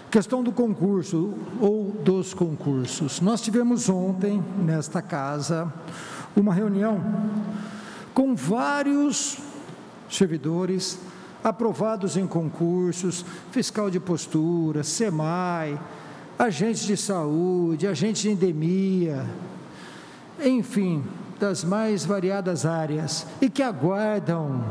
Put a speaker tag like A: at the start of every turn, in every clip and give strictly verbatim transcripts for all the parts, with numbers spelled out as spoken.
A: Questão do concurso ou dos concursos. Nós tivemos ontem, nesta casa, uma reunião com vários servidores aprovados em concursos, fiscal de postura, SEMAI, agentes de saúde, agentes de endemia, enfim, das mais variadas áreas, e que aguardam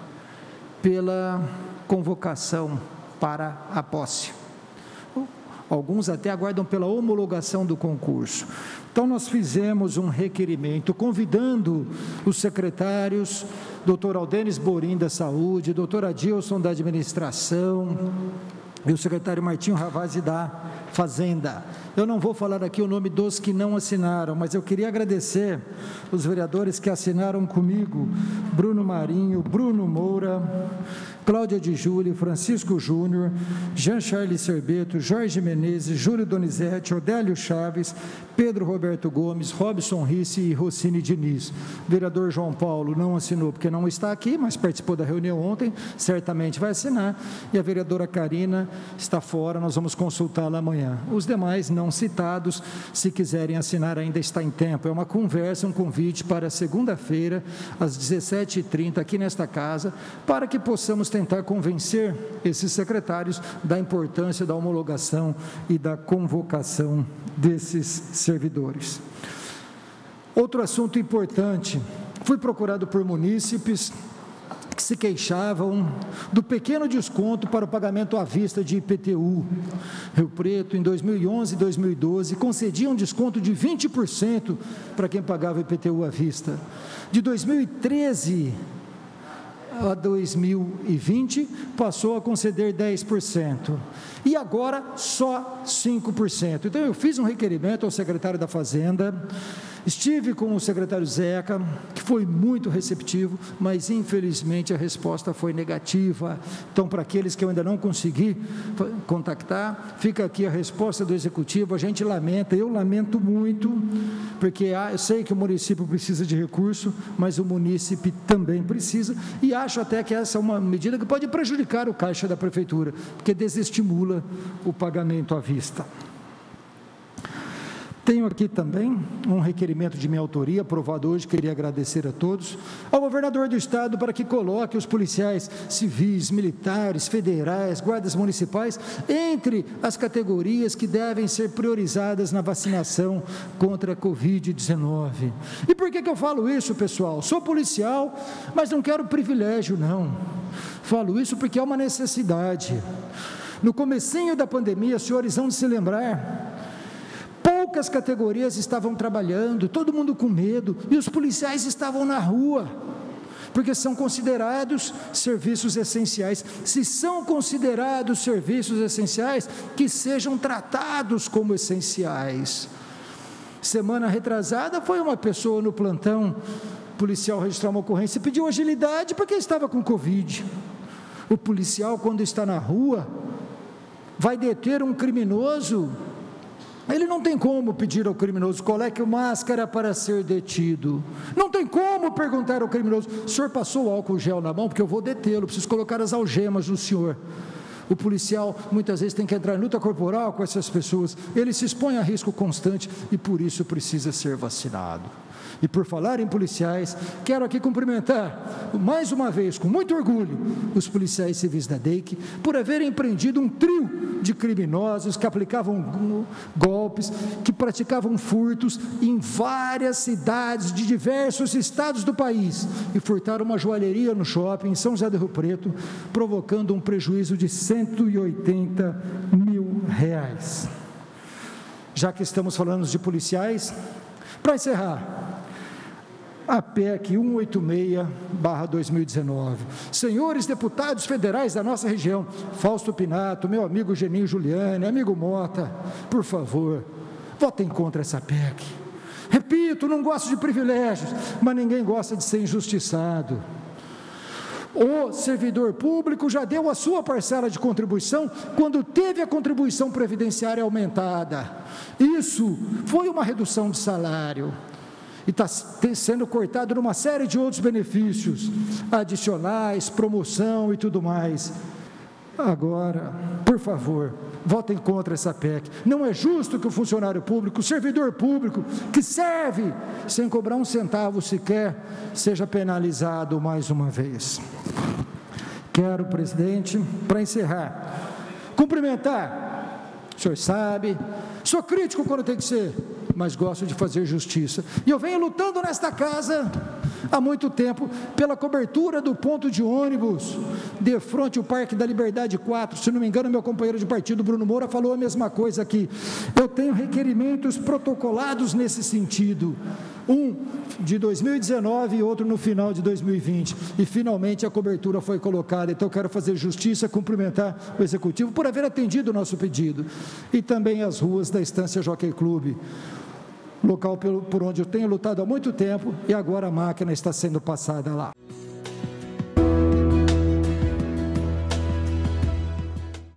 A: pela convocação para a posse. Alguns até aguardam pela homologação do concurso. Então, nós fizemos um requerimento, convidando os secretários, doutor Aldenis Borim da Saúde, doutor Adilson da Administração, e o secretário Martinho Ravazzi da Fazenda. Eu não vou falar aqui o nome dos que não assinaram, mas eu queria agradecer os vereadores que assinaram comigo: Bruno Marinho, Bruno Moura, Cláudia de Júlio, Francisco Júnior, Jean Charles Serbeto, Jorge Menezes, Júlio Donizete, Odélio Chaves, Pedro Roberto Gomes, Robson Risse e Rossini Diniz. O vereador João Paulo não assinou porque não está aqui, mas participou da reunião ontem, certamente vai assinar, e a vereadora Karina está fora, nós vamos consultá-la amanhã. Os demais não citados, se quiserem assinar, ainda está em tempo. É uma conversa, um convite para segunda-feira, às dezessete e trinta, aqui nesta casa, para que possamos tentar convencer esses secretários da importância da homologação e da convocação desses servidores. Outro assunto importante: fui procurado por munícipes que se queixavam do pequeno desconto para o pagamento à vista de I P T U. Rio Preto, em dois mil e onze e dois mil e doze, concedia um desconto de vinte por cento para quem pagava I P T U à vista. De dois mil e treze a dois mil e vinte, passou a conceder dez por cento. E agora, só cinco por cento. Então, eu fiz um requerimento ao secretário da Fazenda, estive com o secretário Zeca, que foi muito receptivo, mas, infelizmente, a resposta foi negativa. Então, para aqueles que eu ainda não consegui contactar, fica aqui a resposta do Executivo. A gente lamenta, eu lamento muito, porque eu sei que o município precisa de recurso, mas o munícipe também precisa, e acho até que essa é uma medida que pode prejudicar o caixa da Prefeitura, porque desestimula o pagamento à vista. Tenho aqui também um requerimento de minha autoria, aprovado hoje, queria agradecer a todos, ao governador do estado para que coloque os policiais civis, militares, federais, guardas municipais, entre as categorias que devem ser priorizadas na vacinação contra a covid dezenove. E por que que eu falo isso, pessoal? Sou policial, mas não quero privilégio, não. Falo isso porque é uma necessidade. No comecinho da pandemia, os senhores vão se lembrar, poucas categorias estavam trabalhando, todo mundo com medo, e os policiais estavam na rua, porque são considerados serviços essenciais. Se são considerados serviços essenciais, que sejam tratados como essenciais. Semana retrasada, foi uma pessoa no plantão policial registrar uma ocorrência e pediu agilidade porque estava com Covid. O policial, quando está na rua, vai deter um criminoso, ele não tem como pedir ao criminoso: coloque máscara para ser detido. Não tem como perguntar ao criminoso: o senhor passou o álcool gel na mão? Porque eu vou detê-lo, preciso colocar as algemas no senhor. O policial muitas vezes tem que entrar em luta corporal com essas pessoas, ele se expõe a risco constante e por isso precisa ser vacinado. E por falar em policiais, quero aqui cumprimentar, mais uma vez, com muito orgulho, os policiais civis da D E I C, por haverem empreendido um trio de criminosos que aplicavam golpes, que praticavam furtos em várias cidades de diversos estados do país, e furtaram uma joalheria no shopping em São José do Rio Preto, provocando um prejuízo de cento e oitenta mil reais. Já que estamos falando de policiais, para encerrar, a P E C cento e oitenta e seis barra dois mil e dezenove. Senhores deputados federais da nossa região, Fausto Pinato, meu amigo Geninho Giuliani, amigo Mota, por favor, votem contra essa P E C. Repito, não gosto de privilégios, mas ninguém gosta de ser injustiçado. O servidor público já deu a sua parcela de contribuição quando teve a contribuição previdenciária aumentada. Isso foi uma redução de salário. E está sendo cortado numa série de outros benefícios adicionais, promoção e tudo mais. Agora, por favor, votem contra essa P E C. Não é justo que o funcionário público, o servidor público, que serve sem cobrar um centavo sequer, seja penalizado mais uma vez. Quero, presidente, para encerrar, cumprimentar, o senhor sabe, sou crítico quando tem que ser, mas gosto de fazer justiça. E eu venho lutando nesta casa há muito tempo pela cobertura do ponto de ônibus de frente ao Parque da Liberdade quatro. Se não me engano, meu companheiro de partido, Bruno Moura, falou a mesma coisa aqui. Eu tenho requerimentos protocolados nesse sentido. Um de dois mil e dezenove e outro no final de dois mil e vinte. E finalmente a cobertura foi colocada. Então eu quero fazer justiça, cumprimentar o Executivo por haver atendido o nosso pedido. E também as ruas da Estância Jockey Club, local por onde eu tenho lutado há muito tempo, e agora a máquina está sendo passada lá.